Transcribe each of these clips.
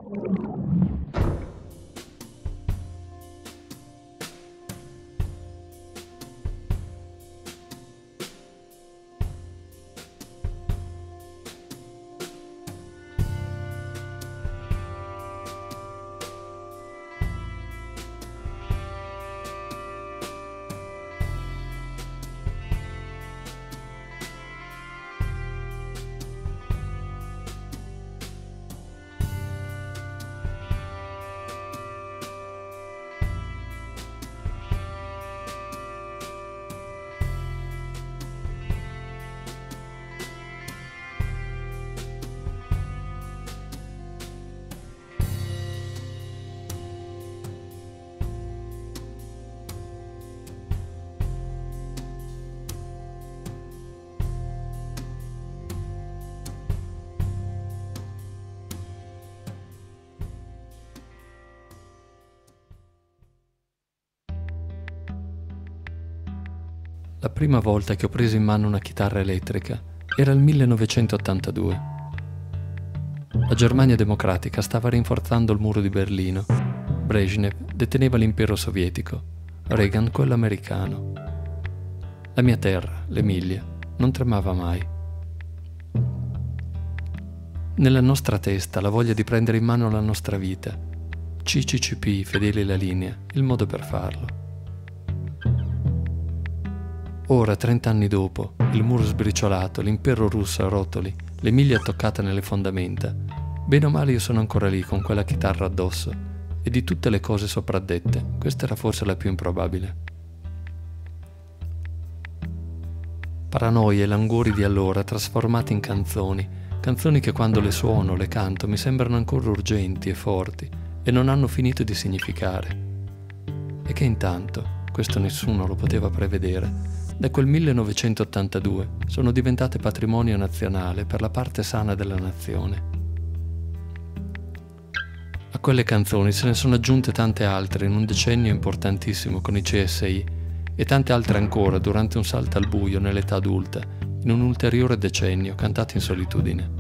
La prima volta che ho preso in mano una chitarra elettrica era il 1982. La Germania democratica stava rinforzando il muro di Berlino. Brezhnev deteneva l'impero sovietico, Reagan quello americano. La mia terra, l'Emilia, non tremava mai. Nella nostra testa la voglia di prendere in mano la nostra vita. CCCP, fedeli alla linea, il modo per farlo. Ora, 30 anni dopo, il muro sbriciolato, l'impero russo a rotoli, l'Emilia toccata nelle fondamenta, bene o male io sono ancora lì con quella chitarra addosso, e di tutte le cose sopraddette, questa era forse la più improbabile. Paranoie e languori di allora trasformati in canzoni che quando le suono, le canto, mi sembrano ancora urgenti e forti e non hanno finito di significare. E che intanto, questo nessuno lo poteva prevedere, da quel 1982 sono diventate patrimonio nazionale per la parte sana della nazione. A quelle canzoni se ne sono aggiunte tante altre in un decennio importantissimo con i CSI e tante altre ancora durante un salto al buio nell'età adulta, in un ulteriore decennio cantate in solitudine.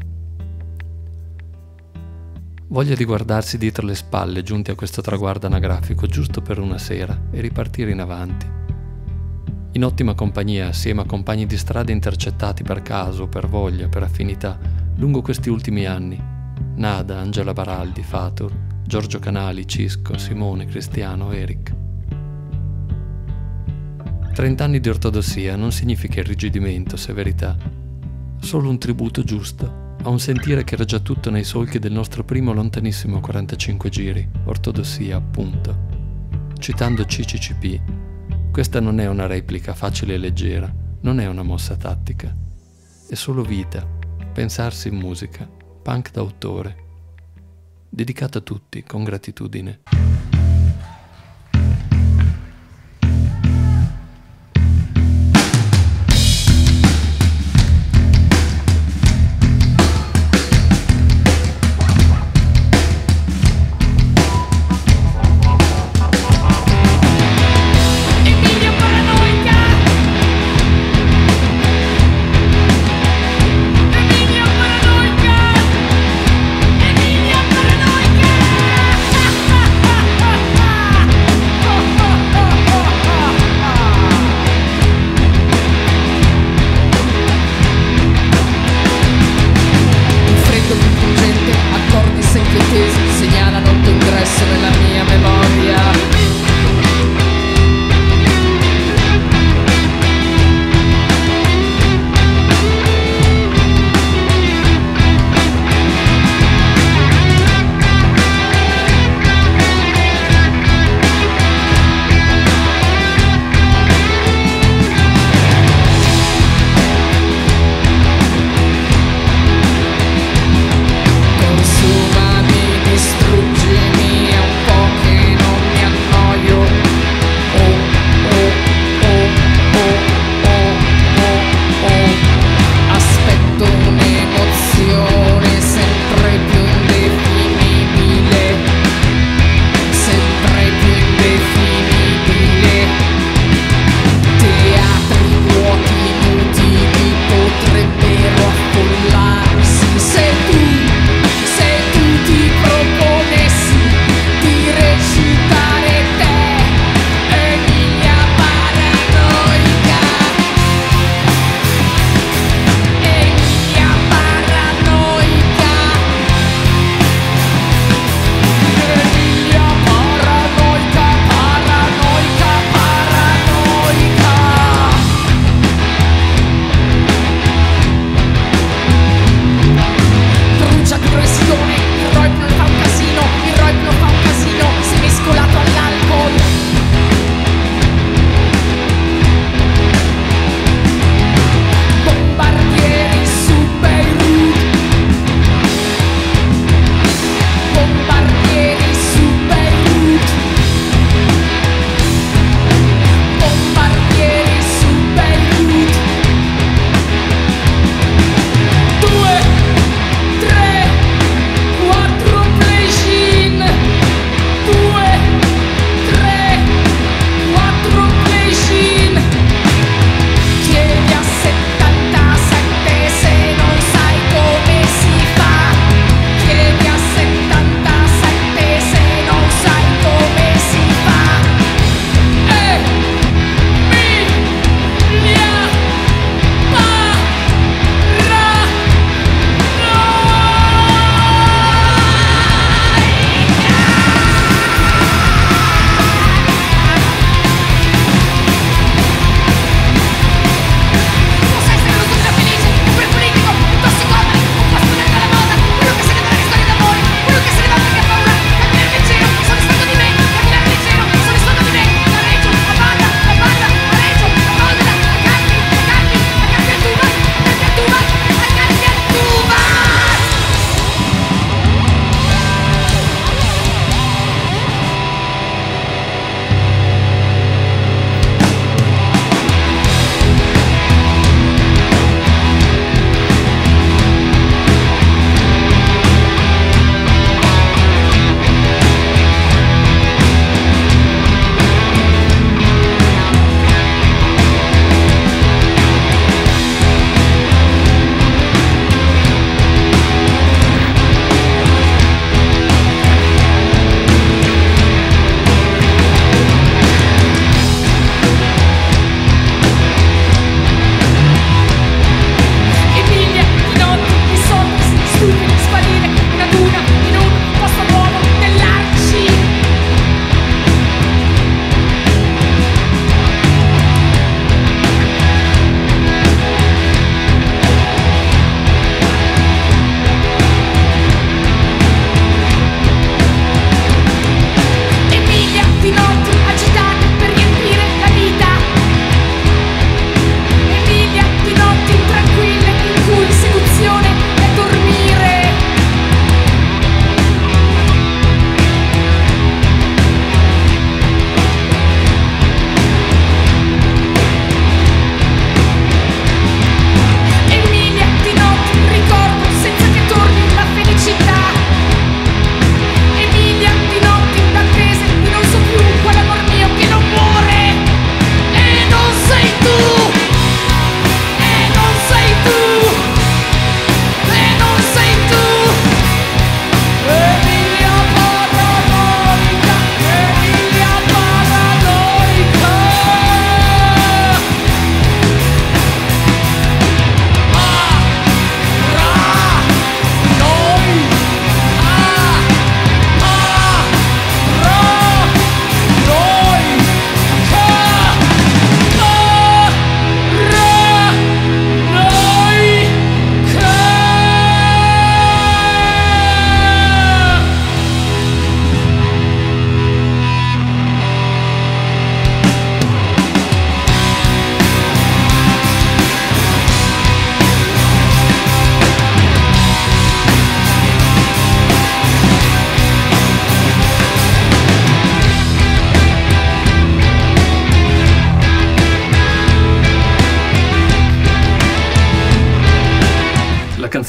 Voglia di guardarsi dietro le spalle giunti a questo traguardo anagrafico giusto per una sera e ripartire in avanti. In ottima compagnia, assieme a compagni di strada intercettati per caso, per voglia, per affinità, lungo questi ultimi anni. Nada, Angela Baraldi, Fatur, Giorgio Canali, Cisco, Simone, Cristiano, Eric. 30 anni di ortodossia non significa irrigidimento, severità. Solo un tributo giusto a un sentire che era già tutto nei solchi del nostro primo lontanissimo 45 giri, ortodossia, appunto. Citando CCCP, questa non è una replica facile e leggera, non è una mossa tattica. È solo vita, pensarsi in musica, punk d'autore. Dedicato a tutti, con gratitudine.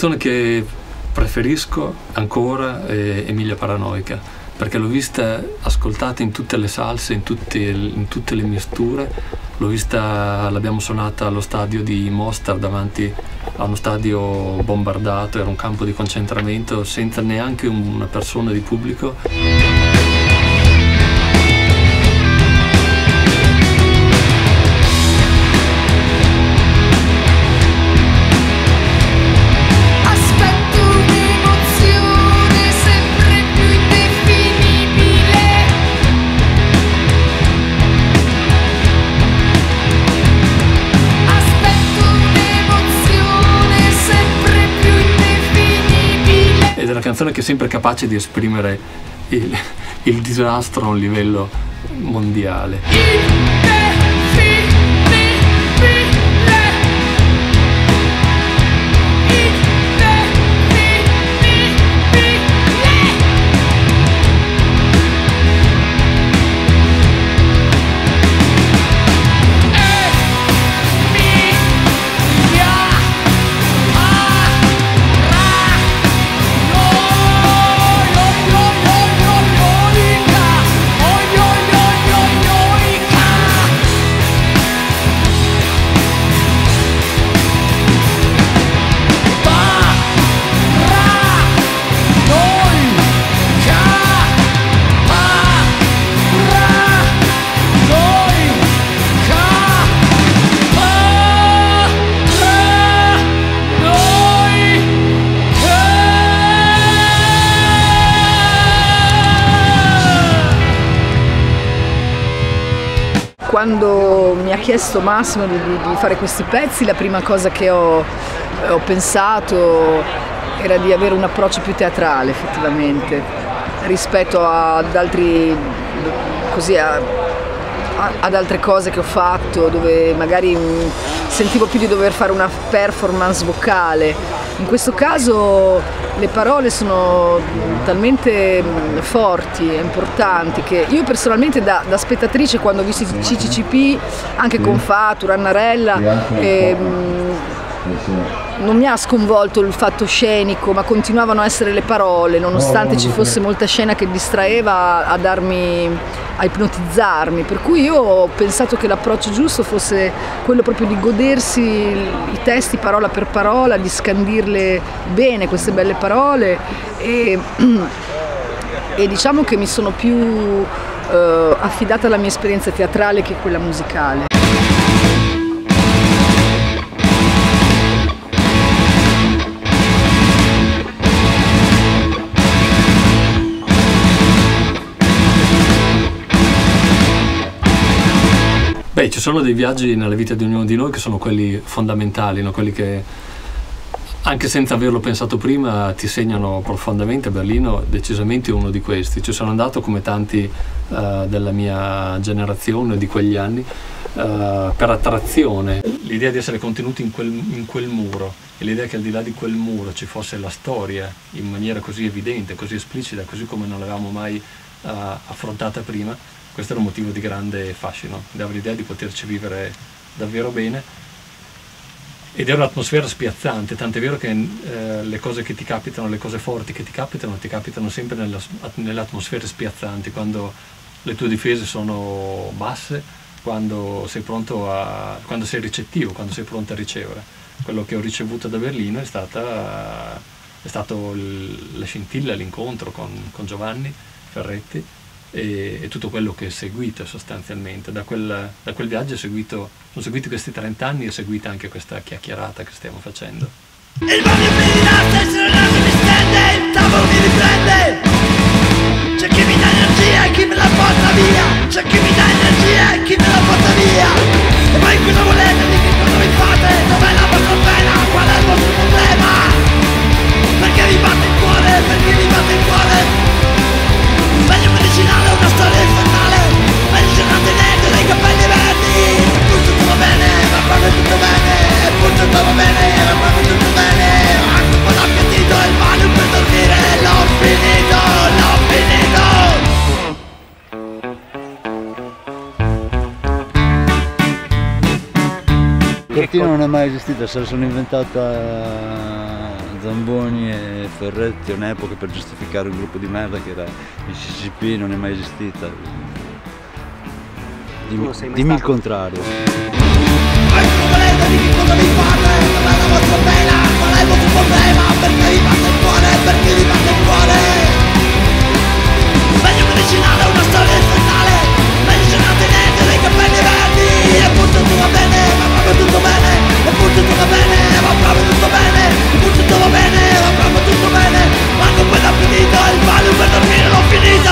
canzone che preferisco ancora è Emilia Paranoica, perché l'ho vista ascoltata in tutte le salse, in tutte le misture. L'abbiamo suonata allo stadio di Mostar, davanti a uno stadio bombardato, era un campo di concentramento senza neanche una persona di pubblico. Ed è una canzone che è sempre capace di esprimere il disastro a un livello mondiale. Quando mi ha chiesto Massimo di fare questi pezzi, la prima cosa che ho pensato era di avere un approccio più teatrale effettivamente rispetto ad altri, così, ad altre cose che ho fatto, dove magari sentivo più di dover fare una performance vocale. In questo caso le parole sono talmente forti e importanti che io personalmente da spettatrice, quando ho visto i CCCP anche con Fatu, Rannarella, non mi ha sconvolto il fatto scenico, ma continuavano a essere le parole, nonostante ci fosse molta scena che distraeva, a ipnotizzarmi, per cui io ho pensato che l'approccio giusto fosse quello proprio di godersi i testi parola per parola, di scandirle bene queste belle parole e diciamo che mi sono più affidata alla mia esperienza teatrale che quella musicale. Beh, ci sono dei viaggi nella vita di ognuno di noi che sono quelli fondamentali, no? Quelli che anche senza averlo pensato prima ti segnano profondamente. Berlino decisamente è uno di questi. Ci sono andato come tanti della mia generazione, di quegli anni, per attrazione. L'idea di essere contenuti in quel muro e l'idea che al di là di quel muro ci fosse la storia in maniera così evidente, così esplicita, così come non l'avevamo mai affrontata prima. Questo era un motivo di grande fascino, dava l'idea di poterci vivere davvero bene ed è un'atmosfera spiazzante, tant'è vero che le cose che ti capitano, le cose forti che ti capitano sempre nelle atmosfere spiazzanti, quando le tue difese sono basse, quando sei pronto quando sei ricettivo, quando sei pronto a ricevere. Quello che ho ricevuto da Berlino è stato la scintilla, l'incontro con Giovanni Ferretti, e tutto quello che è seguito sostanzialmente. Da quel viaggio sono seguiti questi 30 anni e è seguita anche questa chiacchierata che stiamo facendo. Il mondo mi rilassa, se non mi stende, il tavolo mi riprende. C'è chi mi dà energia e chi me la porta via. C'è chi mi dà energia e chi me la porta via. E voi cosa volete, di che cosa vi fate? Dov'è la vostra pena? Qual è il vostro problema? Perché vi batte il cuore? Perché vi batte il cuore? Meglio medicinale, una storia infernale. Meglio giornate nere, dei capelli verdi. Tutto va bene, ma proprio tutto bene. Tutto va bene, ma proprio tutto bene. Anche un po' d'appettito e il male per dormire. L'ho finito, l'ho finito. Cortina non è mai esistita, se la sono inventata Zamboni e Ferretti è un'epoca per giustificare un gruppo di merda che era il CCP, non è mai esistita. Dimmi il contrario. Volete di che cosa vi fate? Qual è la vostra pena? Qual è il vostro problema? Perché vi batte il cuore? Perché vi batte il cuore? Meglio medicinale, una storia infernale. Medicinate niente dei capelli verdi. E pur tutto va bene, ma proprio tutto bene. E pur tutto va bene, ma proprio tutto bene. E pur tutto va bene, ma proprio tutto bene. Manco poi l'ho finito, il Valium per dormire l'ho finito.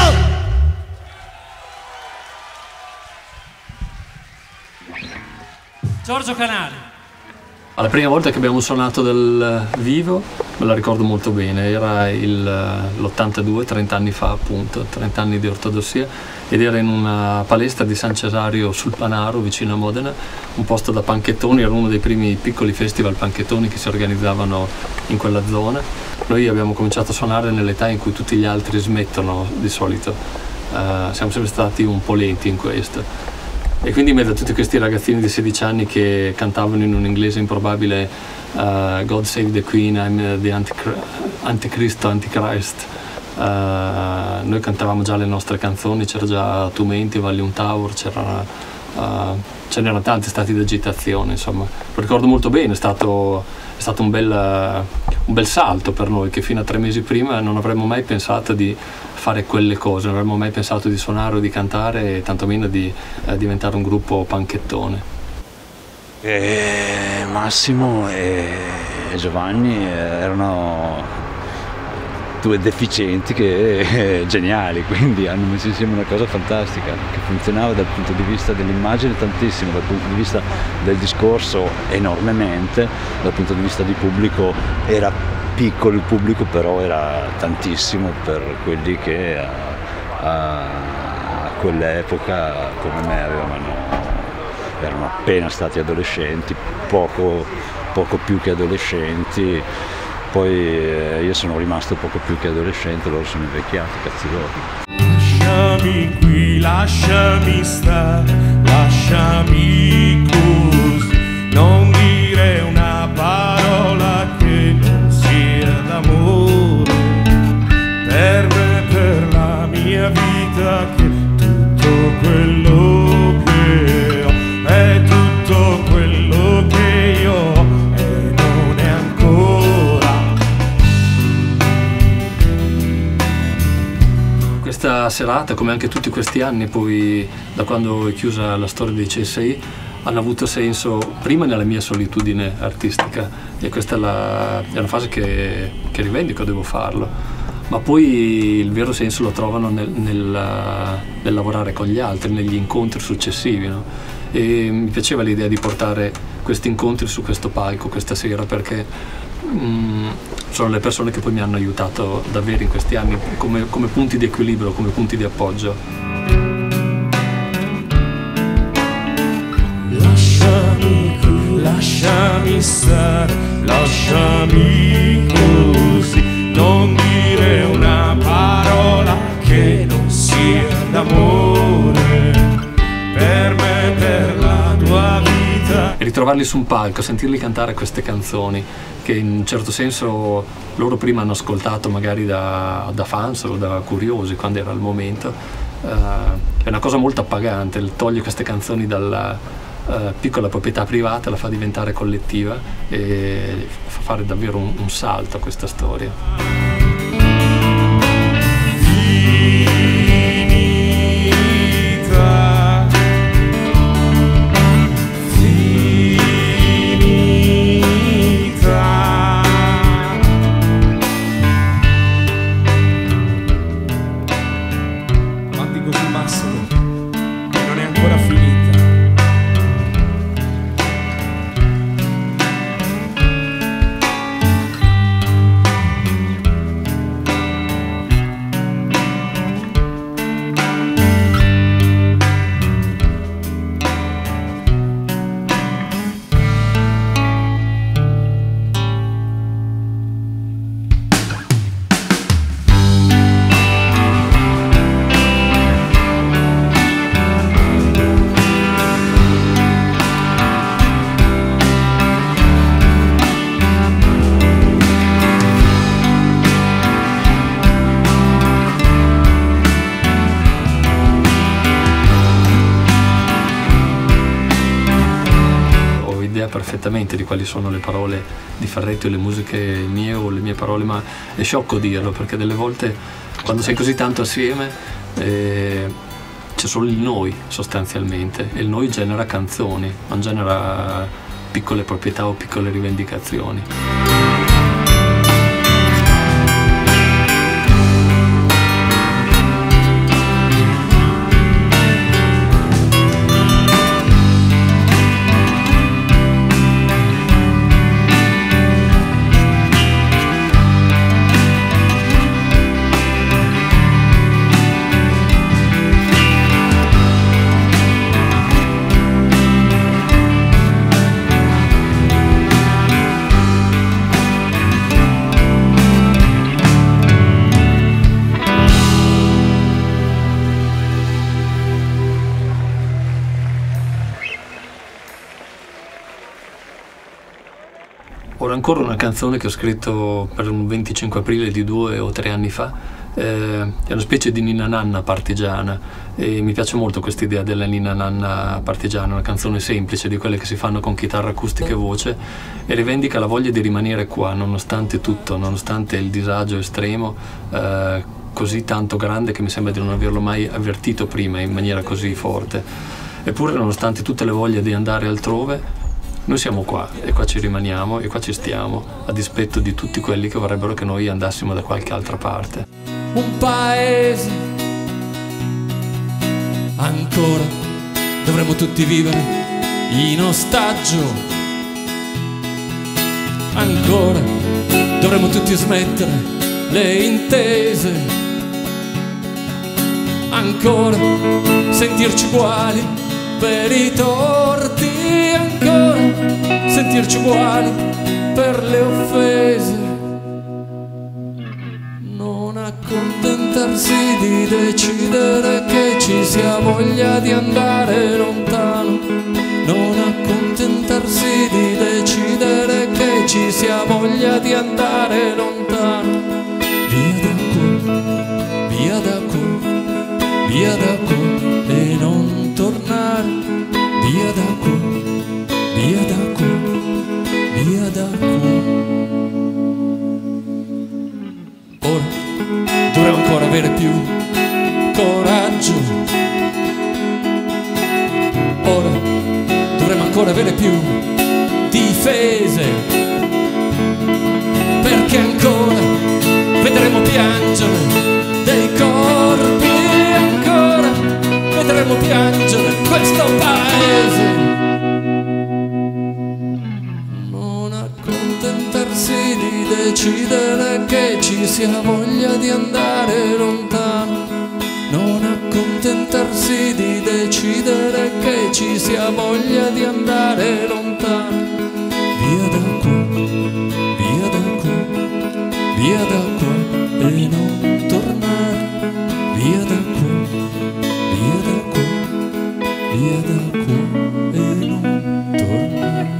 Giorgio Canali. La prima volta che abbiamo suonato dal vivo me la ricordo molto bene, era l'82, 30 anni fa appunto, 30 anni di ortodossia, ed era in una palestra di San Cesario sul Panaro vicino a Modena, un posto da panchettoni, era uno dei primi piccoli festival panchettoni che si organizzavano in quella zona. Noi abbiamo cominciato a suonare nell'età in cui tutti gli altri smettono di solito, siamo sempre stati un po' lenti in questo. E quindi in mezzo a tutti questi ragazzini di 16 anni che cantavano in un inglese improbabile God Save the Queen, I'm the Anticristo, Antichrist, noi cantavamo già le nostre canzoni, c'era già Tumenti, Valium Tower, ce n'erano tanti stati di agitazione, insomma. Lo ricordo molto bene, è stato un bel salto per noi, che fino a 3 mesi prima non avremmo mai pensato di fare quelle cose, non avremmo mai pensato di suonare o di cantare, e tantomeno di diventare un gruppo panchettone. Massimo e Giovanni erano 2 deficienti che geniali, quindi hanno messo insieme una cosa fantastica che funzionava dal punto di vista dell'immagine tantissimo, dal punto di vista del discorso enormemente, dal punto di vista di pubblico era piccolo il pubblico, però era tantissimo per quelli che a quell'epoca come me erano appena stati adolescenti, poco più che adolescenti. Poi io sono rimasto poco più che adolescente, loro sono invecchiati, cazzi loro. Lasciami qui, lasciami stare, lasciami così, non dire una parola che non sia d'amore, per me, per la mia vita, che tutto quello che ho è tutto quello che io ho e non è ancora. Questa serata, come anche tutti questi anni, poi da quando è chiusa la storia dei CSI, hanno avuto senso prima nella mia solitudine artistica, e questa è una fase che rivendico, devo farlo, ma poi il vero senso lo trovano nel lavorare con gli altri, negli incontri successivi, no? E mi piaceva l'idea di portare questi incontri su questo palco questa sera, perché sono le persone che poi mi hanno aiutato davvero in questi anni come punti di equilibrio, come punti di appoggio. Lasciami qui, lasciami stare, lasciami così, non dire una parola che non sia d'amore, per me, per la tua vita. E ritrovarli su un palco, sentirli cantare queste canzoni che in un certo senso loro prima hanno ascoltato magari da fans o da curiosi quando era il momento, è una cosa molto appagante, toglie queste canzoni dalla piccola proprietà privata, la fa diventare collettiva e fa fare davvero un salto a questa storia. perfettamente di quali sono le parole di Ferretti o le musiche mie o le mie parole, ma è sciocco dirlo, perché delle volte quando sei così tanto assieme c'è solo il noi sostanzialmente, e il noi genera canzoni, non genera piccole proprietà o piccole rivendicazioni. Ora ancora una canzone che ho scritto per un 25 aprile di 2 o 3 anni fa, è una specie di ninna nanna partigiana, e mi piace molto questa idea della ninna nanna partigiana, una canzone semplice di quelle che si fanno con chitarra acustica e voce, e rivendica la voglia di rimanere qua nonostante tutto, nonostante il disagio estremo così tanto grande che mi sembra di non averlo mai avvertito prima in maniera così forte. Eppure, nonostante tutte le voglie di andare altrove, noi siamo qua, e qua ci rimaniamo, e qua ci stiamo, a dispetto di tutti quelli che vorrebbero che noi andassimo da qualche altra parte. Un paese ancora dovremmo tutti vivere in ostaggio, ancora dovremmo tutti smettere le intese, ancora sentirci uguali per i torti, ancora sentirci uguali per le offese, non accontentarsi di decidere che ci sia voglia di andare lontano, non accontentarsi di decidere che ci sia voglia di andare lontano, via da qua, via da qua, via da qua e non tornare, via da qua, via da qua, via da qua. Ora dovremmo ancora avere più coraggio, ora dovremmo ancora avere più difese, perché ancora vedremo piangere dei corpi, ancora vedremo piangere questo paese. Non accontentarsi di decidere che ci sia voglia di andare lontano, non accontentarsi di decidere che ci sia voglia di andare lontano, via da qua, via da qua, via da qua e non tornare, via da qua, via da qua, via da qua e non tornare.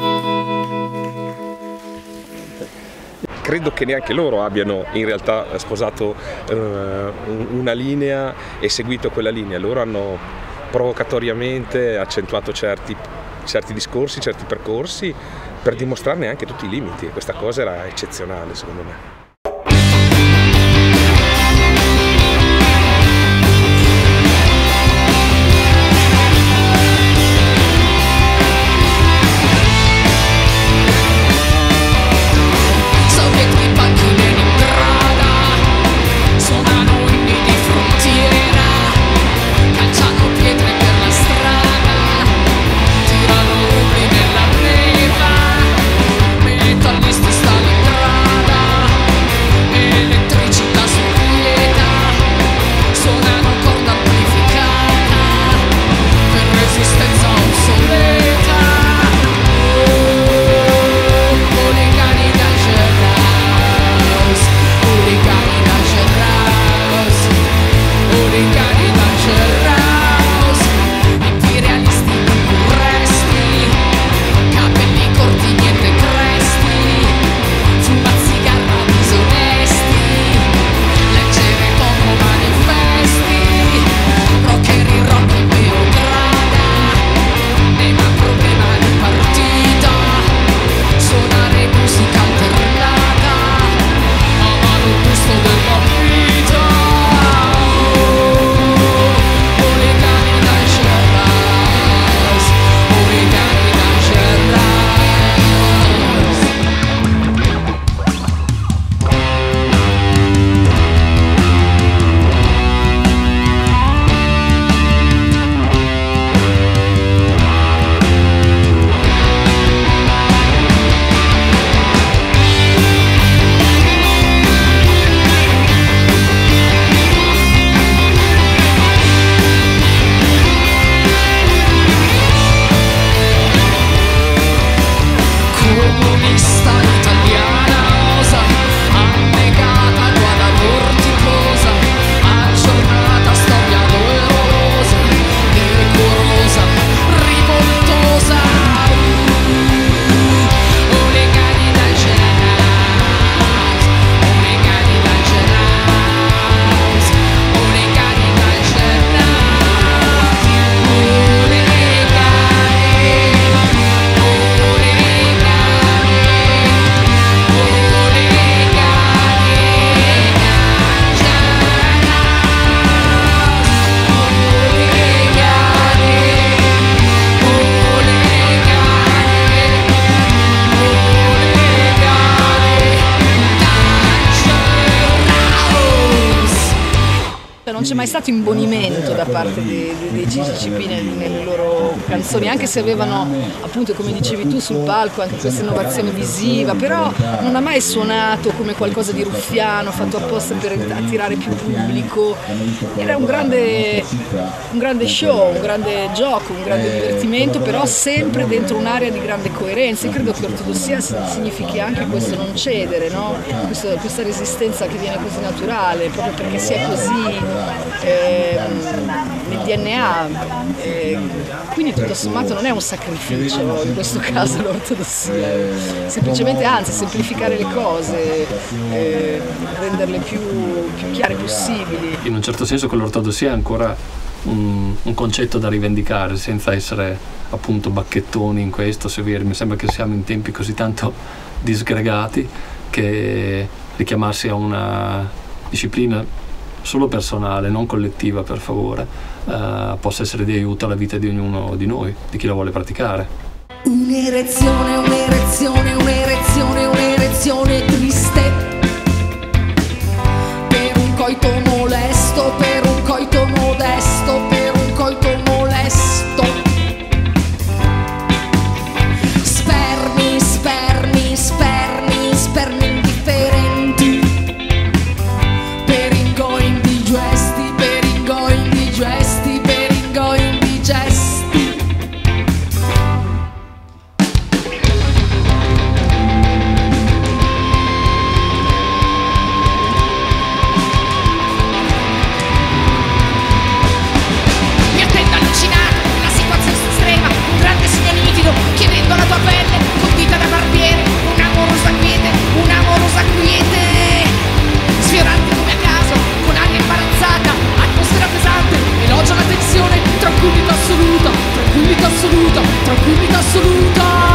Credo che neanche loro abbiano in realtà sposato una linea e seguito quella linea. Loro hanno provocatoriamente accentuato certi discorsi, certi percorsi, per dimostrarne anche tutti i limiti, e questa cosa era eccezionale secondo me. Stalingrada c'è mai stato imbonimento da parte dei CCCP nelle loro canzoni, anche se avevano, appunto, come dicevi tu, sul palco anche questa innovazione visiva, però non ha mai suonato come qualcosa di ruffiano, fatto apposta per attirare più pubblico. Era un grande show, un grande gioco, un grande divertimento, però sempre dentro un'area di grande coerenza. Io credo che ortodossia significhi anche questo non cedere, no? Questa resistenza che viene così naturale, proprio perché si è così nel DNA. Quindi tutto sommato non è un sacrificio in questo caso l'ortodossia, semplicemente, anzi, semplificare le cose, renderle più chiare possibili. In un certo senso quell'ortodossia è ancora un concetto da rivendicare, senza essere appunto bacchettoni in questo, severi. Mi sembra che siamo in tempi così tanto disgregati che richiamarsi a una disciplina solo personale, non collettiva, per favore, possa essere di aiuto alla vita di ognuno di noi, di chi la vuole praticare. Un'erezione, un'erezione, un'erezione, un'erezione triste per un coito molesto, per un coito modesto, per un coito molesto. Spermi, spermi, spermi, spermi indifferenti per ingoi indigesti, per ingoi indigesti, per ingoi indigesti. Chiedendo la tua pelle, condita da barbiere, un'amorosa quiete, sfiorante come a caso, con aria imbarazzata, atmosfera pesante, elogio la tensione, tranquillità assoluta, tranquillità assoluta, tranquillità assoluta.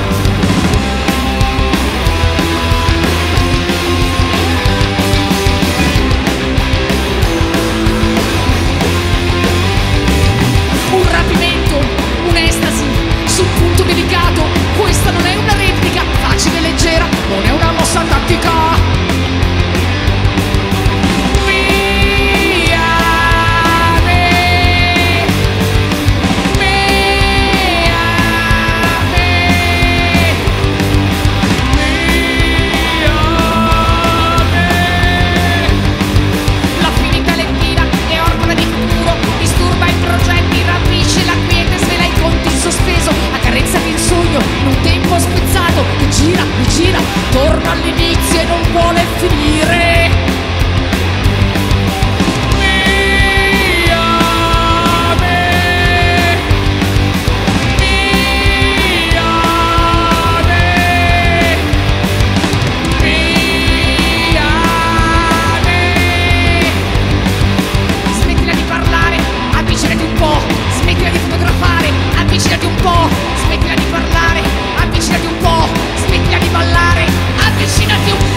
Un rapimento, un'estasi, su un punto delicato, questa non è una replica, facile e leggera, non è una mossa tattica. La finita lettina è orfana di futuro, disturba i progetti, rapisce la quiete, svela i conti in sospeso, accarezzami il sogno in un tempo spezzato che gira, torna all'inizio e non vuole finire. Smettila di parlare, avvicinati un po', smettila di fotografare, avvicinati un po', smettila di parlare, avvicinati un po', smettila di ballare, avvicinati un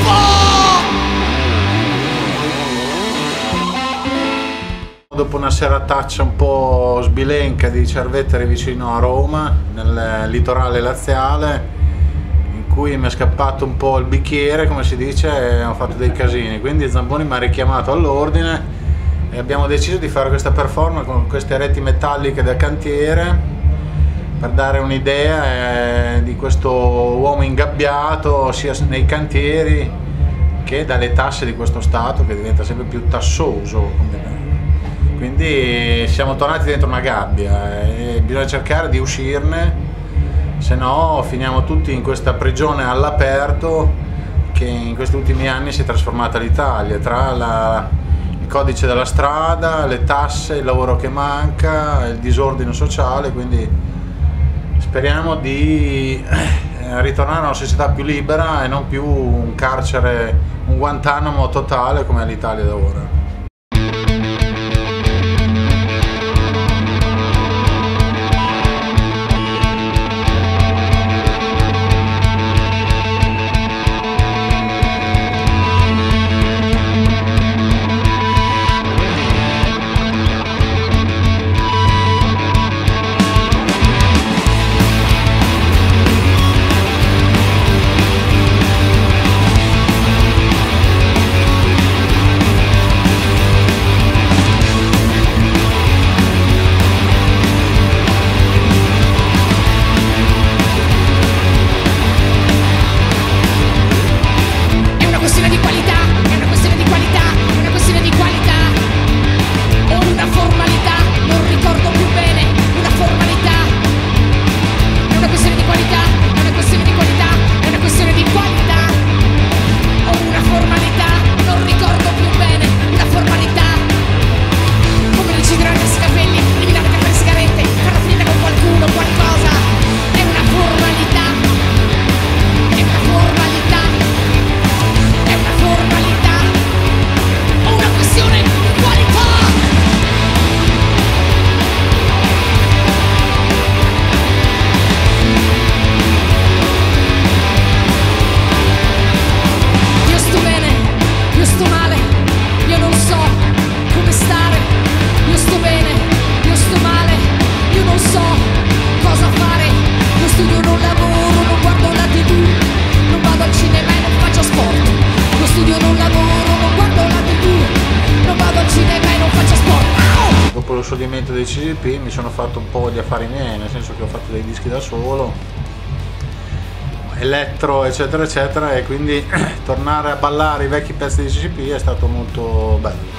po'. Dopo una serataccia un po' sbilenca di Cerveteri vicino a Roma, nel litorale laziale, in cui mi è scappato un po' il bicchiere, come si dice, e ho fatto dei casini, quindi Zamboni mi ha richiamato all'ordine e abbiamo deciso di fare questa performance con queste reti metalliche da cantiere per dare un'idea di questo uomo ingabbiato sia nei cantieri che dalle tasse di questo Stato che diventa sempre più tassoso. Quindi siamo tornati dentro una gabbia e bisogna cercare di uscirne, se no finiamo tutti in questa prigione all'aperto che in questi ultimi anni si è trasformata l'Italia, tra il codice della strada, le tasse, il lavoro che manca, il disordine sociale. Quindi speriamo di ritornare a una società più libera e non più un carcere, un Guantanamo totale come è l'Italia da ora. scioglimento dei CGP mi sono fatto un po' gli affari miei, nel senso che ho fatto dei dischi da solo, elettro eccetera eccetera, e quindi tornare a ballare i vecchi pezzi di CGP è stato molto bello.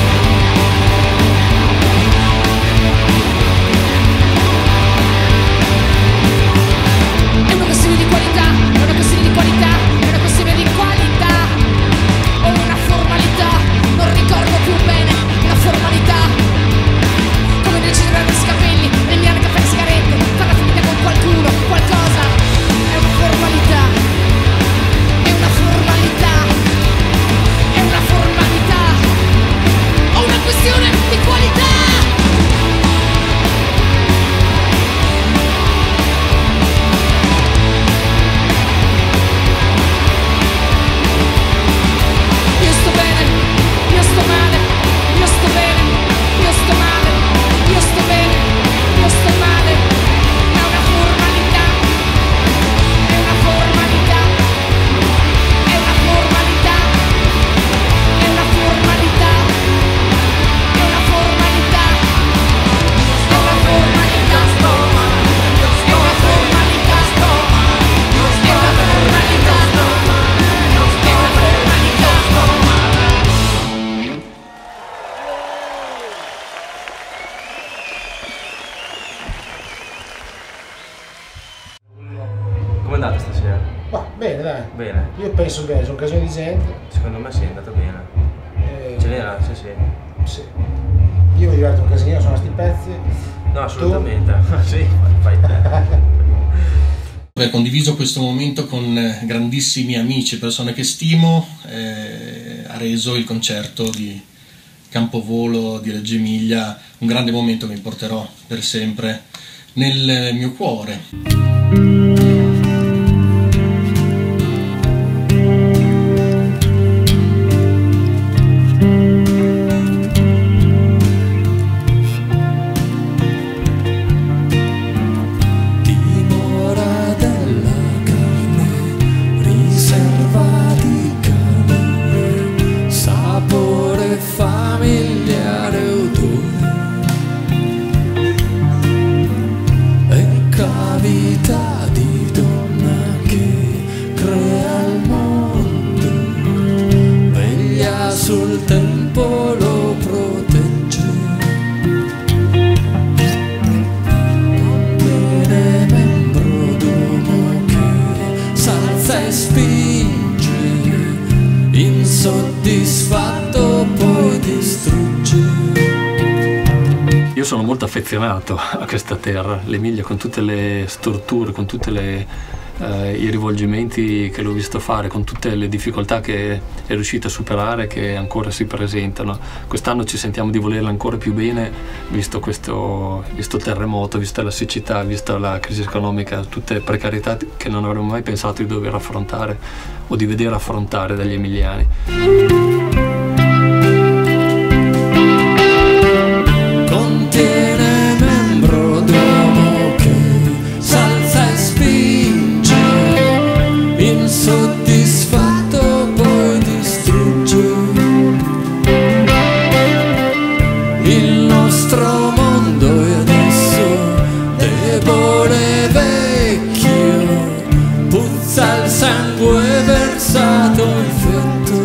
È una questione di qualità, è una questione di qualità, è una questione di qualità. O una formalità, non ricordo più bene la formalità. Come decidere i capelli, prendere caffè e sigarette, farla finita con qualcuno, qualcosa. È una formalità, è una formalità, è una formalità. O una questione di qualità. Io sto bene, io sto male, io sto bene, io sto male, io sto bene, io sto male. È una formalità, è una formalità, è una formalità, è una formalità, è una formalità, è una formalità, sto male, è una formalità, sto male, è una formalità, sto male, è una formalità, sto male. Come è andata stasera? Ma bene, dai. Bene. Io penso bene, sono un casino di gente. Secondo me sì, è andata bene. Ce n'era? Sì, sì. Sì. Io mi diverto un casino, sono sti pezzi. No, assolutamente. Sì, fai te. Ho condiviso questo momento con grandissimi amici, persone che stimo, ha reso il concerto di Campovolo di Reggio Emilia un grande momento che mi porterò per sempre nel mio cuore. Dimora della carne, riserva di calore, sapore familiare, odore e cavità di donna che crea il mondo, veglia sul tempo, lo protegge. Contiene membro d'uomo che s'alza e spinge, insoddisfatto poi distrugge. Io sono molto affezionato a questa terra, l'Emilia, con tutte le storture, con tutti i rivolgimenti che l'ho visto fare, con tutte le difficoltà che è riuscita a superare, che ancora si presentano. Quest'anno ci sentiamo di volerla ancora più bene, visto il terremoto, vista la siccità, vista la crisi economica, tutte precarietà che non avremmo mai pensato di dover affrontare o di vedere affrontare dagli emiliani. Contiene membro d'uomo che s'alza e spinge, insoddisfatto poi distrugge. Il nostro mondo è adesso debole e vecchio, puzza il sangue versato in fetto.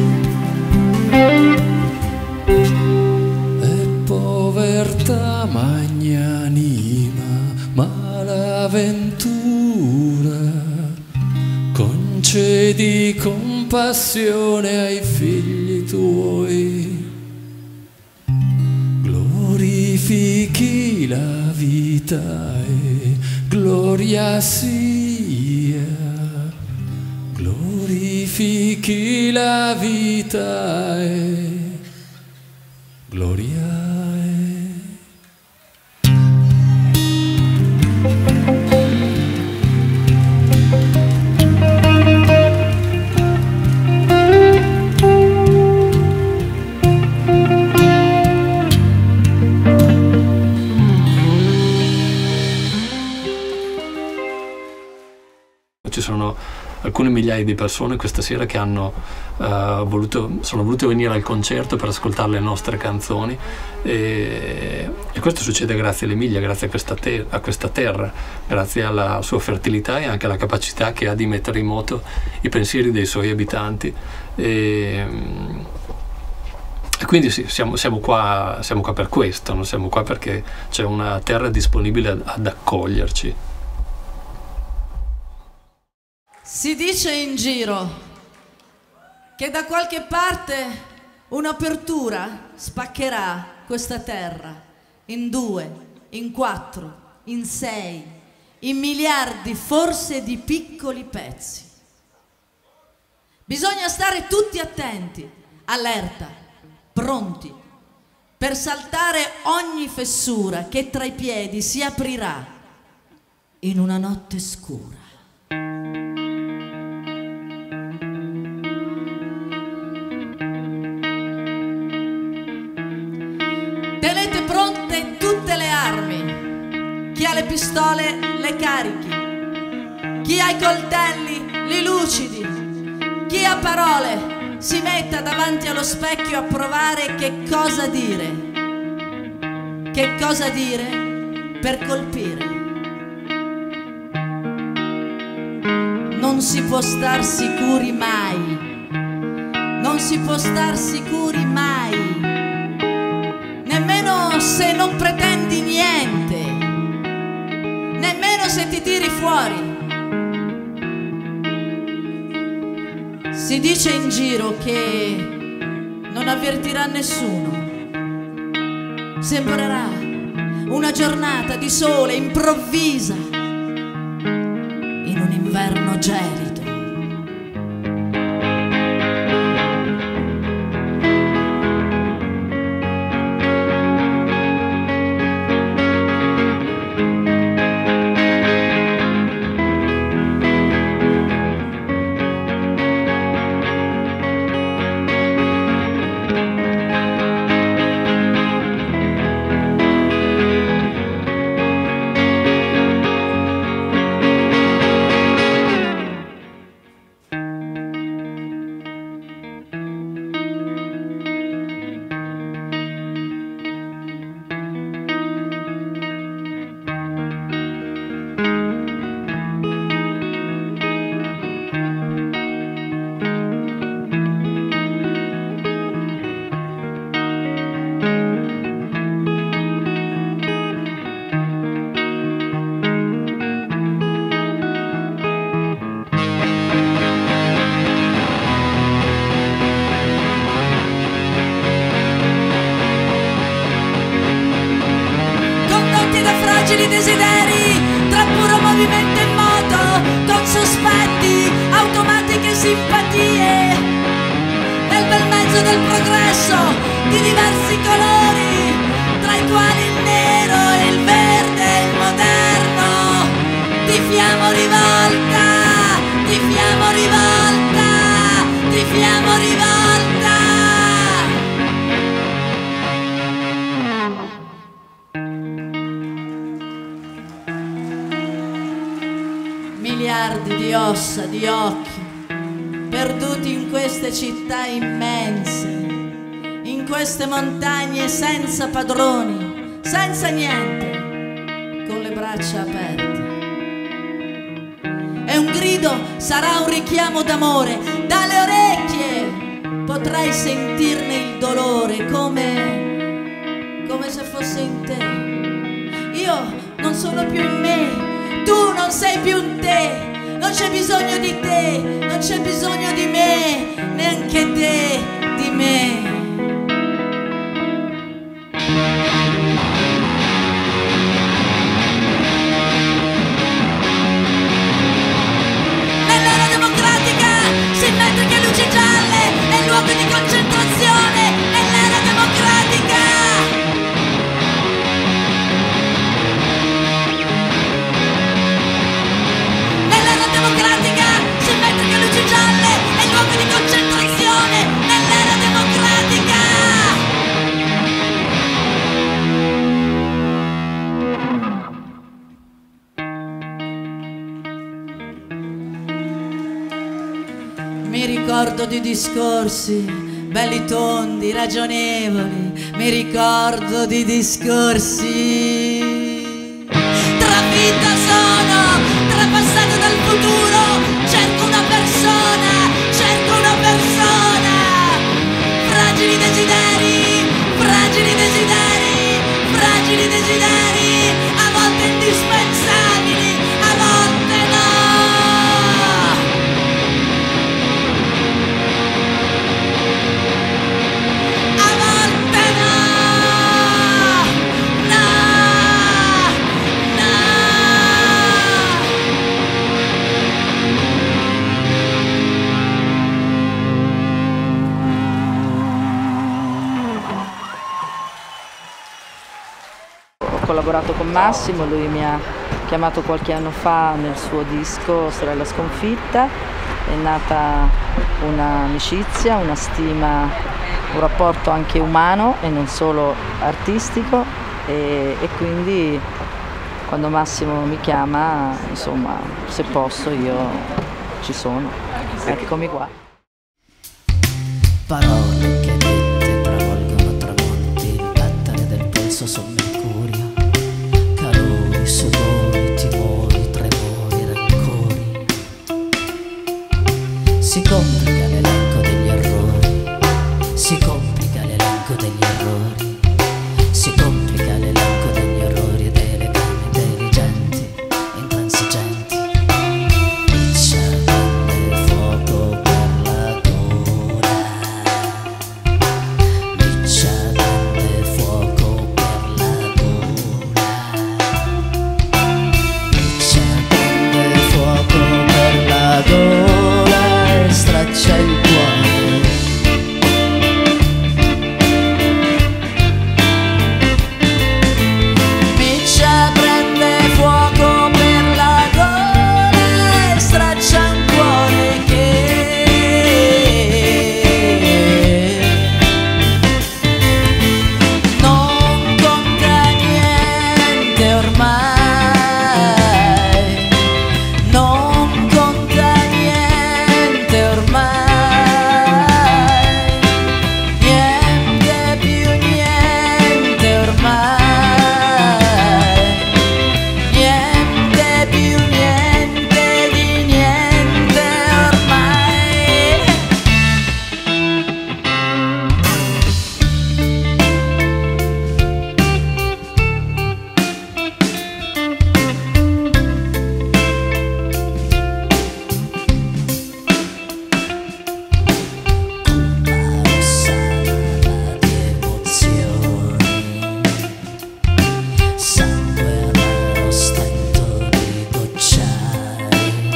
Povertà magnanima, malaventura, concedi compassione ai figli tuoi, glorifichi la vita e gloria sia, glorifichi la vita e gloria è. Ci sono alcune migliaia di persone questa sera che hanno sono volute venire al concerto per ascoltare le nostre canzoni, e questo succede grazie all'Emilia, grazie a questa terra, grazie alla sua fertilità e anche alla capacità che ha di mettere in moto i pensieri dei suoi abitanti. E quindi sì, siamo qua per questo, non siamo qua perché c'è una terra disponibile ad accoglierci. Si dice in giro che da qualche parte un'apertura spaccherà questa terra in 2, in 4, in 6, in miliardi forse di piccoli pezzi. Bisogna stare tutti attenti, allerta, pronti per saltare ogni fessura che tra i piedi si aprirà in una notte scura. Tenete pronte tutte le armi, chi ha le pistole le carichi, chi ha i coltelli li lucidi, chi ha parole si metta davanti allo specchio a provare che cosa dire per colpire. Non si può star sicuri mai, non si può star sicuri mai, nemmeno se non pretendi niente, nemmeno se ti tiri fuori. Si dice in giro che non avvertirà nessuno, sembrerà una giornata di sole improvvisa in un inverno gelido. Desideri, tra puro movimento in moto, con sospetti, automatiche simpatie, nel bel mezzo del progresso di diversi colori, tra i quali il nero e il verde e il moderno. Tifiamo rivolta, tifiamo rivolta, tifiamo rivolta. Miliardi di ossa, di occhi, perduti in queste città immense, in queste montagne senza padroni, senza niente, con le braccia aperte. E un grido sarà un richiamo d'amore, dalle orecchie potrai sentirne il dolore, come se fosse in te. Io non sono più in me, tu non sei più in te, non c'è bisogno di te, non c'è bisogno di me, neanche te di me. Nell'era democratica simmetriche luci gialle è luogo di concentrazione, nell'era democratica. Democratica, simmetriche luci gialle è il luogo di concentrazione nell'era democratica. Mi ricordo di discorsi belli, tondi, ragionevoli. Mi ricordo di discorsi. Tra vita sono, tra passato dal futuro. Cerco una persona, cerco una persona. Fragili desideri, fragili desideri, fragili desideri. A volte indispensabili, a volte no. Ho collaborato con Massimo, lui mi ha chiamato qualche anno fa nel suo disco Sorella Sconfitta, è nata un'amicizia, una stima, un rapporto anche umano e non solo artistico e quindi quando Massimo mi chiama, insomma, se posso io ci sono, eccomi qua. Parole che dette travolgono tramonti, il battere del polso su mercurio, calori, sudori, timori, tremori, rancori. Si complica l'elenco degli errori, si complica l'elenco degli errori, si complica l'elenco degli errori e dei legami intelligenti, intransigenti. Miccia prende fuoco per la gola, Miccia prende fuoco per la gola, Miccia prende fuoco per la gola e straccia il cuore. Miccia prende fuoco per la gola e straccia un cuore che non conta niente ormai, non conta niente ormai, niente più niente ormai, niente più niente di niente ormai. Sala di emozioni, sangue raro, stento di gocciare,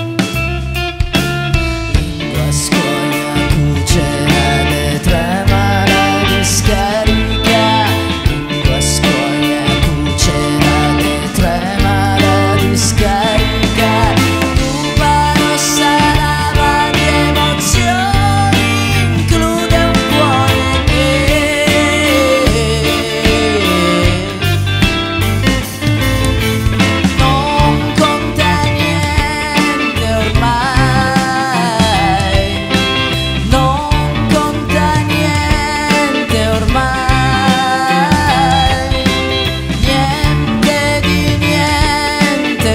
lingua scuoia, cucerate, trema la discarica, lingua scuoia, cucerate, trema la discarica, tuba rossa, lava di emozioni, include un cuore che non conta niente ormai, non conta niente ormai, niente di niente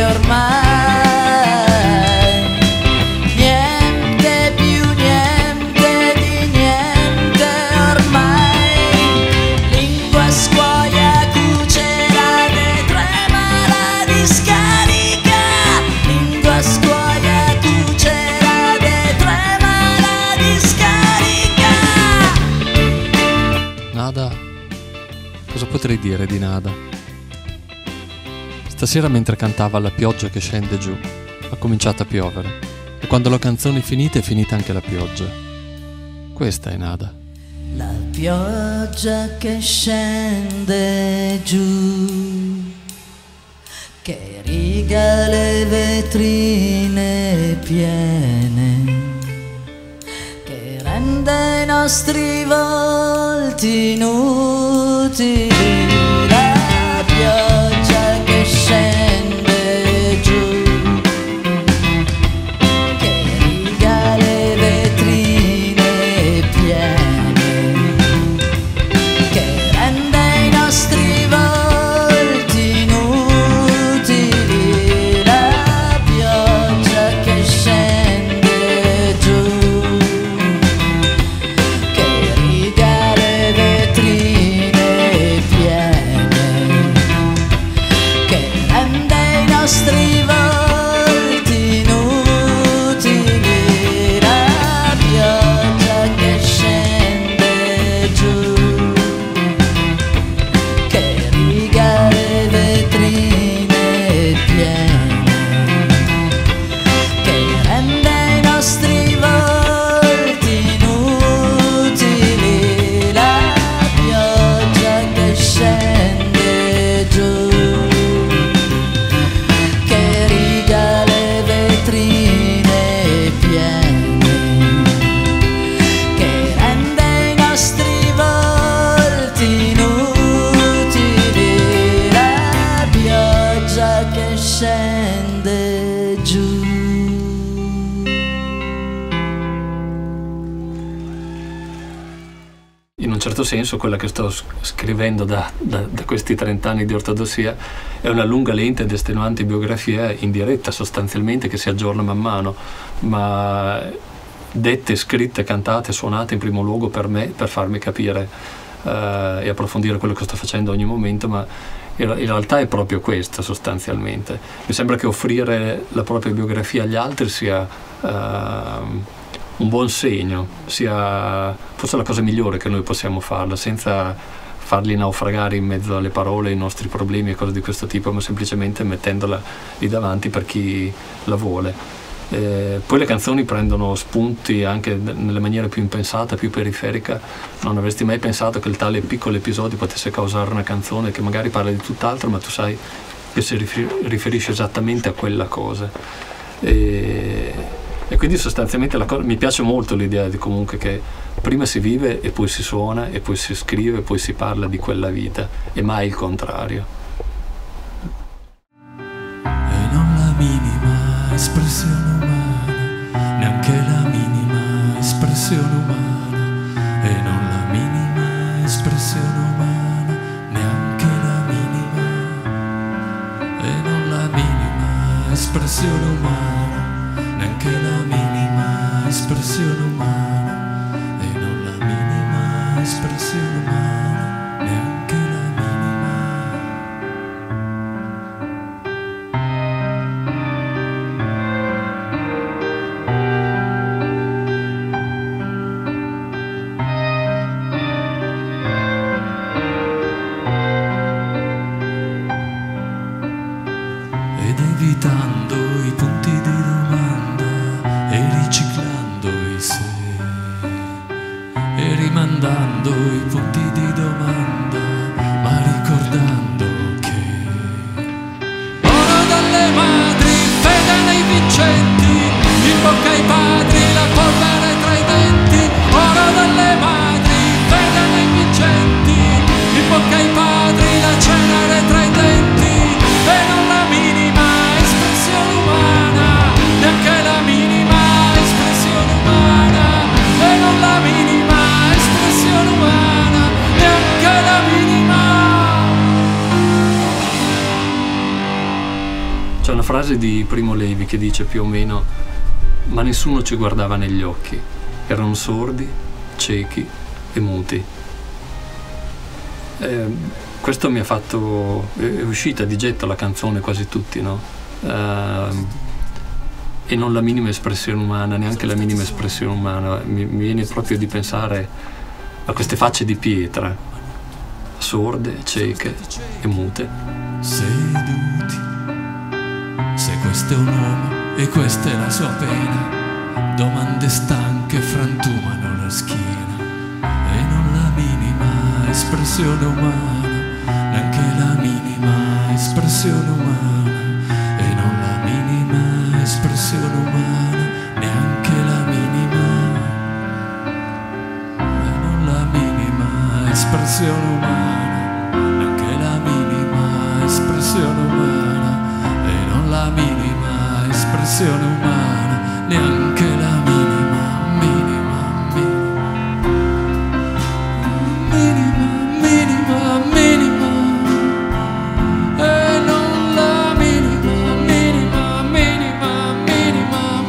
ormai, niente più niente di niente ormai, lingua scuoia, cucerate, trema la discarica, lingua scuoia, cucerate, trema la discarica. Nada? Cosa potrei dire di Nada? Stasera mentre cantava La pioggia che scende giù, ha cominciato a piovere e quando la canzone è finita anche la pioggia. Questa è Nada. La pioggia che scende giù, che riga le vetrine piene, che rende i nostri volti inutili. La pioggia che scende giù, che riga le vetrine un certo senso quella che sto scrivendo da questi 30 anni di ortodossia è una lunga, lenta ed estenuante biografia in diretta sostanzialmente, che si aggiorna man mano, ma dette, scritte, cantate, suonate in primo luogo per me, per farmi capire e approfondire quello che sto facendo ogni momento, ma in realtà è proprio questo sostanzialmente. Mi sembra che offrire la propria biografia agli altri sia un buon segno, sia forse la cosa migliore che noi possiamo farla, senza farli naufragare in mezzo alle parole, ai nostri problemi e cose di questo tipo, ma semplicemente mettendola lì davanti per chi la vuole. Poi le canzoni prendono spunti anche nelle maniere più impensate, più periferica. Non avresti mai pensato che il tale piccolo episodio potesse causare una canzone che magari parla di tutt'altro, ma tu sai che si riferisce esattamente a quella cosa. E quindi sostanzialmente mi piace molto l'idea di comunque che prima si vive e poi si suona e poi si scrive e poi si parla di quella vita e mai il contrario. E non la minima espressione umana, neanche la minima espressione umana, e non la minima espressione umana, neanche la minima, e non la minima espressione umana, neanche la minima espressione umana, e non la minima espressione umana, neanche la minima. Ed evitando i punti di domanda e riciclando i se, e rimandando i punti di domanda, ma ricordando che oro dalle madri, fede nei vincenti, in bocca ai padri, la polvere tra i denti. Oro dalle madri, fede nei vincenti, in bocca ai padri, la cenere tra i denti. E non la minima espressione umana, neanche la minima espressione umana, e non la minima espressione umana, neanche la minima. C'è una frase di Primo Levi che dice più o meno: ma nessuno ci guardava negli occhi, erano sordi, ciechi e muti. Questo mi ha fatto, è uscita di getto la canzone quasi tutti, no? E non la minima espressione umana, neanche la minima espressione umana. Mi viene proprio di pensare a queste facce di pietra, sorde, cieche e mute. Seduti, se questo è un uomo e questa è la sua pena, domande stanche frantumano la schiena, e non la minima espressione umana, neanche la minima espressione umana, e non la minima espressione umana, neanche la minima, e non la minima espressione umana, neanche la minima espressione umana, e non la minima espressione umana, neanche la minima, minima, minima, minima, minima. E non la minima, minima, minima, minima,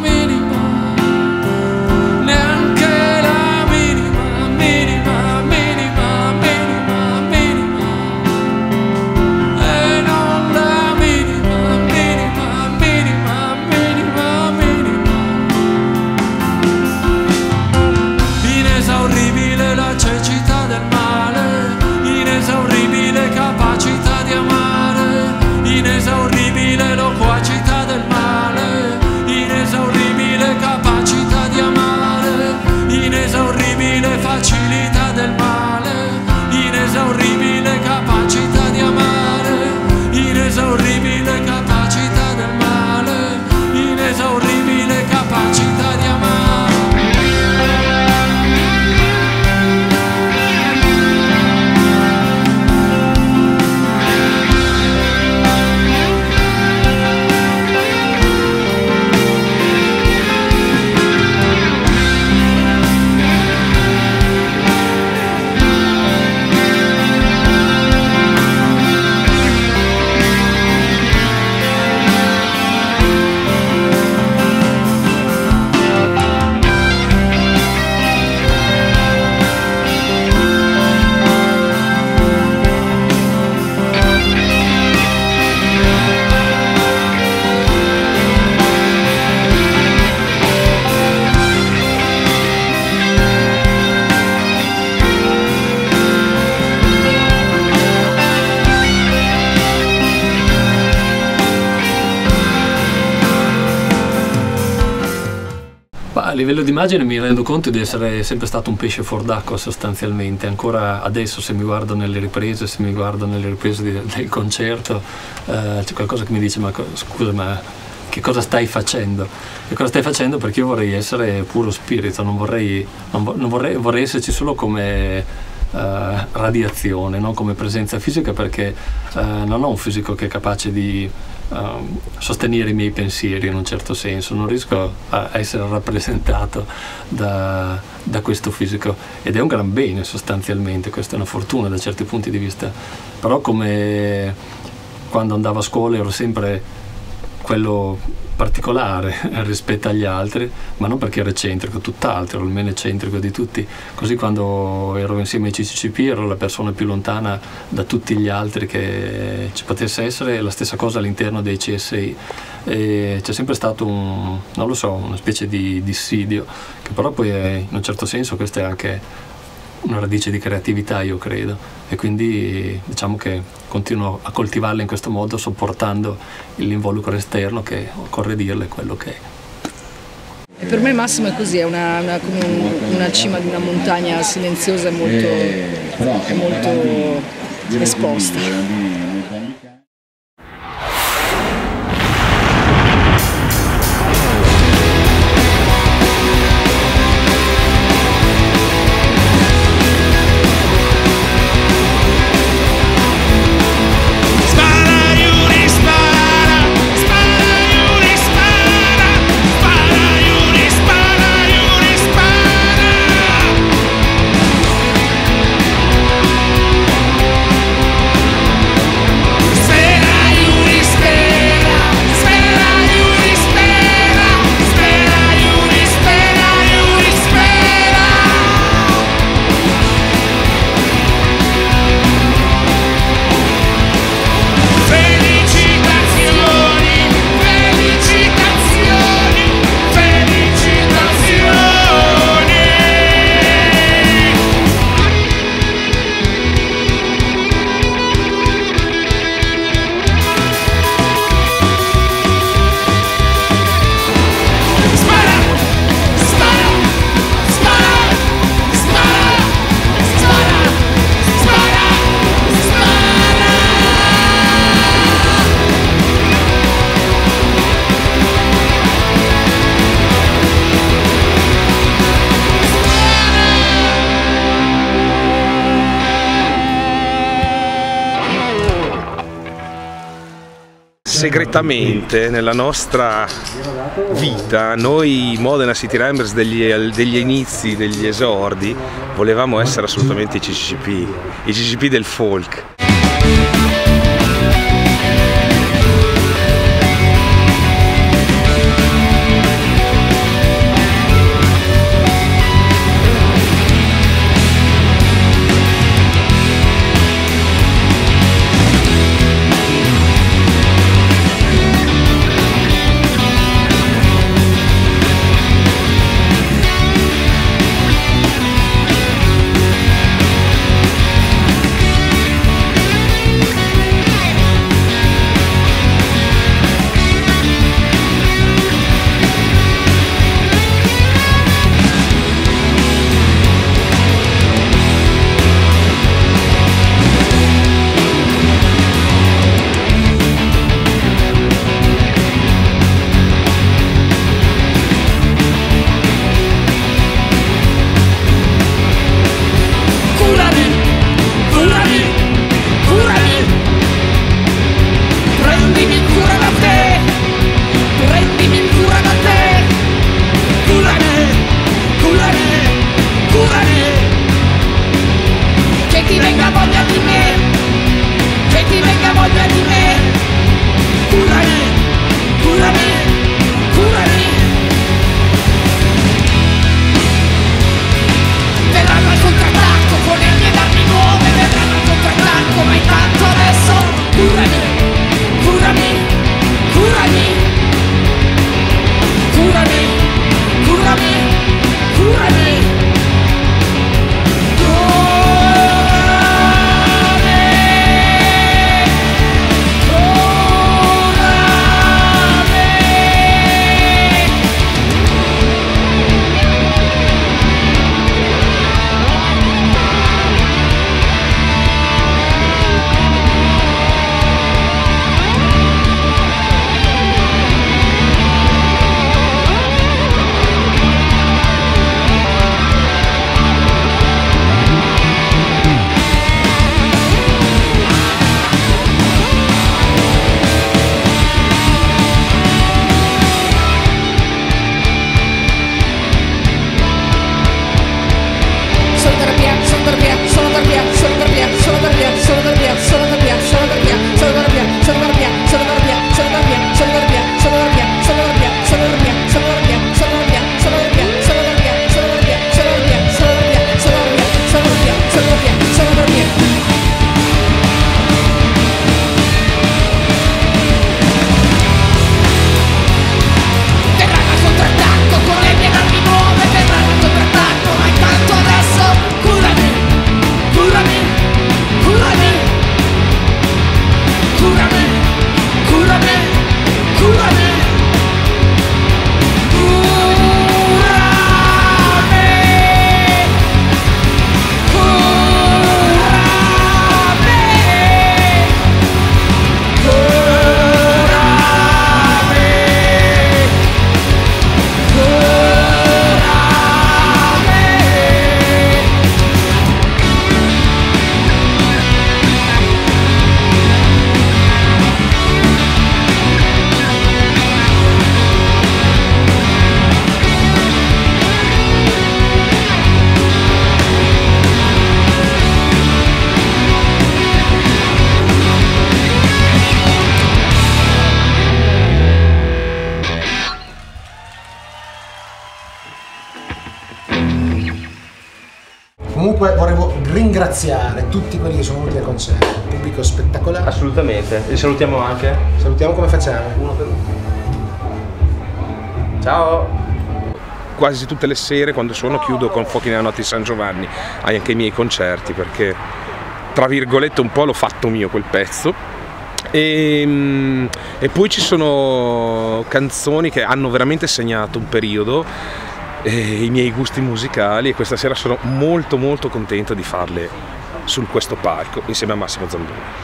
A livello di immagine mi rendo conto di essere sempre stato un pesce fuor d'acqua sostanzialmente, ancora adesso se mi guardo nelle riprese, del concerto, c'è qualcosa che mi dice ma scusa, ma che cosa stai facendo? Che cosa stai facendo? Perché io vorrei essere puro spirito, vorrei esserci solo come radiazione, non come presenza fisica, perché non ho un fisico che è capace di sostenere i miei pensieri in un certo senso, non riesco a essere rappresentato da questo fisico, ed è un gran bene sostanzialmente, questa è una fortuna da certi punti di vista, però come quando andavo a scuola ero sempre quello particolare rispetto agli altri, ma non perché ero eccentrico, tutt'altro, ero il meno eccentrico di tutti. Così quando ero insieme ai CCCP ero la persona più lontana da tutti gli altri che ci potesse essere, la stessa cosa all'interno dei CSI. E c'è sempre stato non lo so, una specie di dissidio, che però poi in un certo senso questa è anche una radice di creatività, io credo, e quindi diciamo che continuo a coltivarla in questo modo, sopportando l'involucro esterno che, occorre dirle, quello che è. E per me Massimo è così, è come una cima di una montagna silenziosa e molto esposta. Segretamente nella nostra vita, noi Modena City Ramblers degli inizi, degli esordi, volevamo essere assolutamente i CCCP del folk. Comunque volevo ringraziare tutti quelli che sono venuti al concerto, il pubblico spettacolare. Assolutamente. Li salutiamo anche. Salutiamo, come facciamo? Uno per uno. Ciao. Quasi tutte le sere quando suono chiudo con Fuochi nella notte di San Giovanni, anche i miei concerti, perché tra virgolette un po' l'ho fatto mio quel pezzo. E poi ci sono canzoni che hanno veramente segnato un periodo, i miei gusti musicali, e questa sera sono molto contento di farle su questo palco insieme a Massimo Zamboni.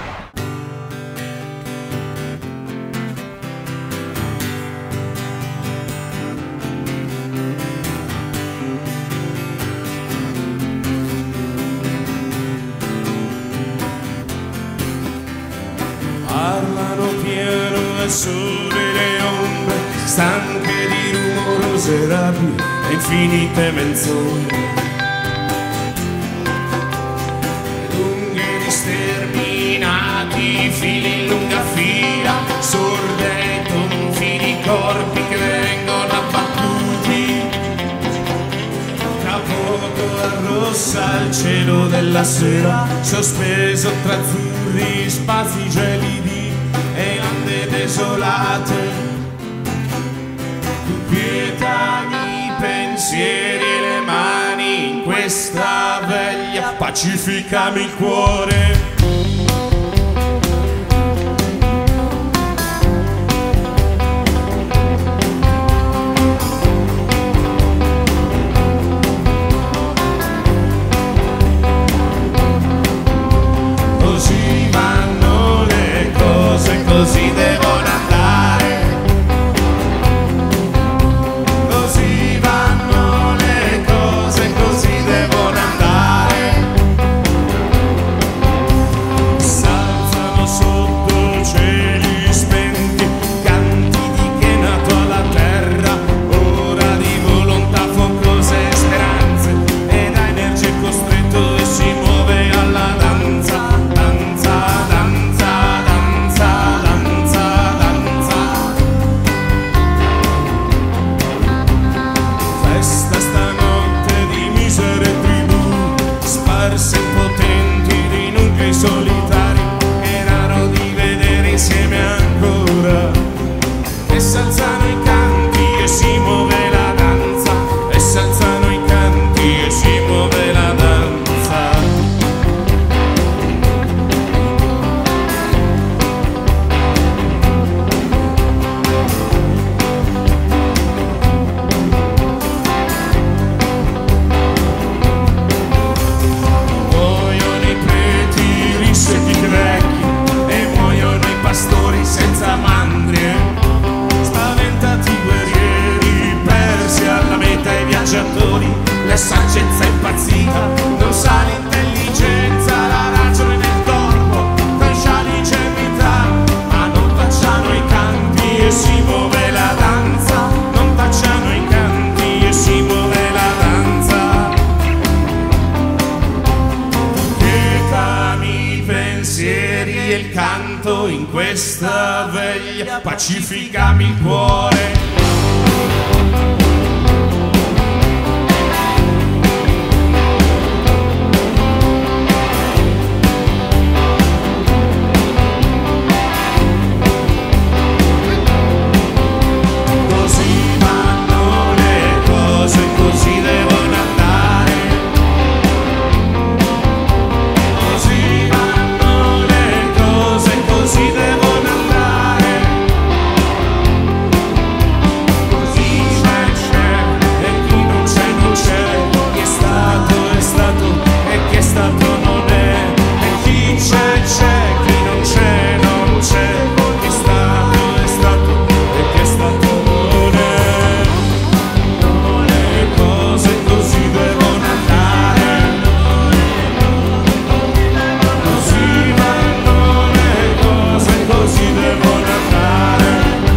Parlano pieno al sole le ombre, stanche di rumorose rabbie e infinite menzogne. Lunghe di sterminati fili in lunga fila, sorde e tonfi di corpi che vengono abbattuti. Tra poco arrossa il cielo della sera, sospeso tra azzurri spazi gelidi e lande desolate. Tu quietami i pensieri e le mani in questa veglia, pacificami il cuore. Così vanno le cose, così devono andare. Così vanno le cose, così devono andare. S'alzano sotto cieli spenti canti di chi è nato alla terra, ora di volontà, focose speranze, e da energia costretto e si muove alla danza. Festa stanotte di misere tribù, sparse potenti di nuclei solitari, è raro di vedere insieme ancora. E s'alzano i canti e si muove la danza, e s'alzano i canti e si muove la danza. Muoiono i preti rissecchi vecchi e muoiono i pastori senza mandrie, spaventati guerrieri persi alla meta, i viaggiatori, la saggezza impazzita, non sa l'intelligenza, la ragione nel corpo, fascia l'ingenuità, ma non tacciano i canti e si muove la danza, non tacciano i canti e si muove la danza. Quietami i pensieri e il canto in questa veglia, pacificami il cuore. Così vanno le cose, così devono andare. Così vanno le cose, così devono andare. Così c'è e chi non c'è non c'è, chi è stato e chi è stato non è. E chi c'è, chi non c'è non c'è, chi è stato e chi è stato non è. Le cose così devono andare. Così vanno le cose, così devono andare.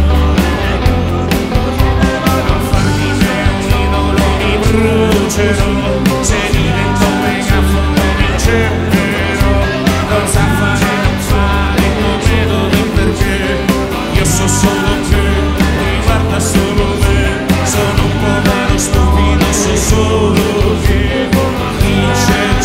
Non farmi meno, non mi brucerò, se divento un megafono mi cercherò. Non sa fare come dove e perché, io so solo che riguarda solo me, sono un povero stupido, so solo che vince.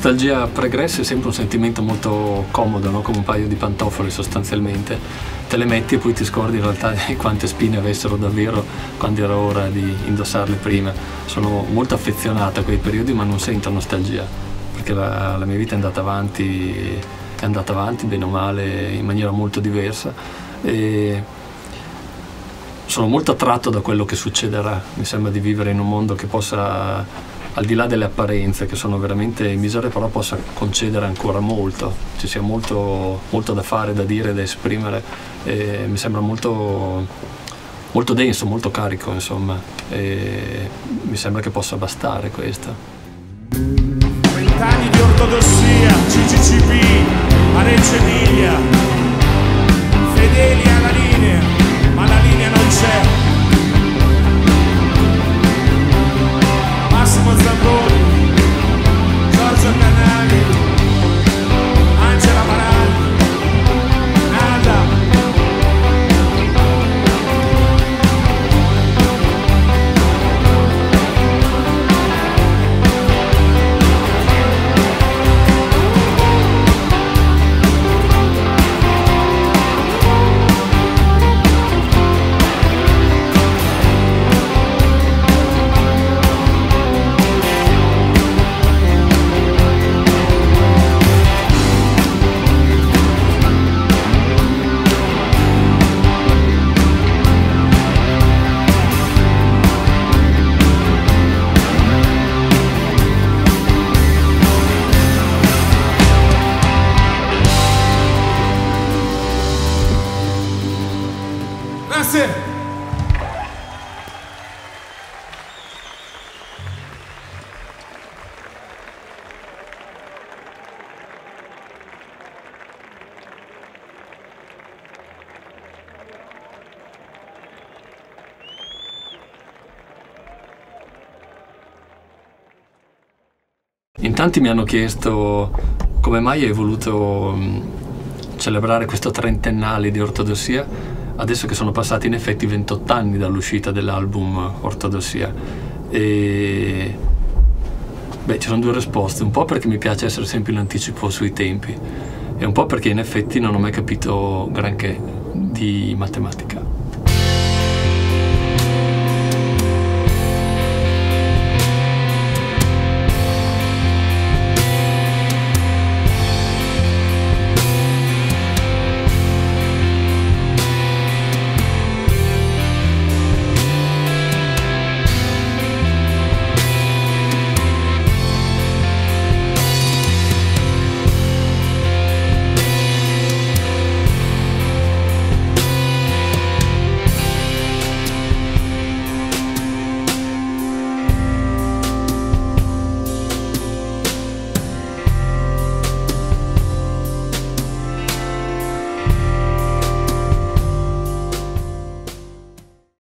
nostalgia pregressa è sempre un sentimento molto comodo, no? Come un paio di pantofole sostanzialmente. Te le metti e poi ti scordi in realtà di quante spine avessero davvero quando era ora di indossarle prima. Sono molto affezionato a quei periodi, ma non sento nostalgia, perché la mia vita è andata avanti bene o male in maniera molto diversa, e sono molto attratto da quello che succederà. Mi sembra di vivere in un mondo che possa, al di là delle apparenze che sono veramente misere, però possa concedere ancora molto, ci sia molto da fare, da dire, da esprimere, e mi sembra molto denso, molto carico, insomma, e mi sembra che possa bastare questo. 30 anni di ortodossia, CCCP, a Reggio Emilia, fedeli alla linea, ma la linea non c'è. Massimo Zamboni, Giorgio Canali, Angela Maralli, Nada. Grazie. In tanti mi hanno chiesto come mai hai voluto celebrare questo trentennale di Ortodossia, adesso che sono passati in effetti 28 anni dall'uscita dell'album Ortodossia. E beh, ci sono due risposte: un po' perché mi piace essere sempre in anticipo sui tempi, e un po' perché in effetti non ho mai capito granché di matematica.